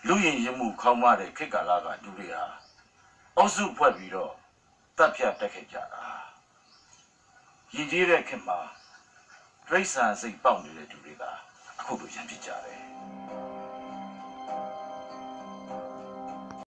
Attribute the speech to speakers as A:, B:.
A: လူရင်ရင်မှုခေါင်းမတဲ့ခေတ်ကာလကလူတွေဟာအုပ်စုဖွဲ့ပြီးတော့တပ်ဖြတ်တက်ခဲ့ကြတာရည်ကြီးတဲ့ခေတ်မှာဒိဋ္ဌာန်စိတ်ပေါက်နေတဲ့လူတွေကအခုလိုရံဖြစ်ကြတယ်